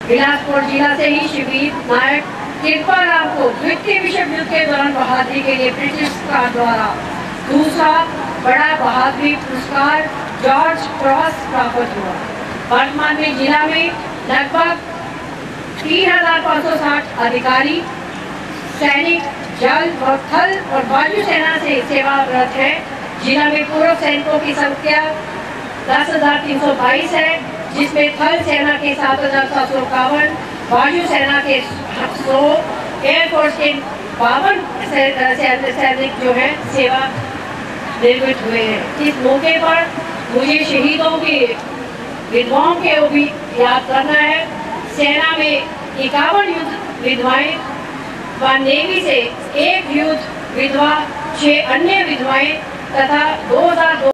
बिलासपुर जिला से ही शिविर नायक कृपाराम को द्वितीय विश्व युद्ध के दौरान बहादुरी के लिए ब्रिटिश सरकार द्वारा दूसरा बड़ा बहादुरी पुरस्कार जॉर्ज क्रॉस प्राप्त हुआ। वर्तमान में जिला में लगभग 3560 अधिकारी सैनिक जल व थल और वायु सेना से सेवारत है। जिला में पूर्व सैनिकों की संख्या 10,322 है, जिसमें थल सेना के 7,751, वायु सेना के 100, एयरफोर्स के 52 सैनिक जो है सेवा निवृत्त हुए हैं। इस मौके पर मुझे शहीदों के विधवाओं के भी याद करना है। सेना में 51 युद्ध विधवाएं व नेवी से 1 युद्ध विधवा, 6 अन्य विधवाएं तथा 2002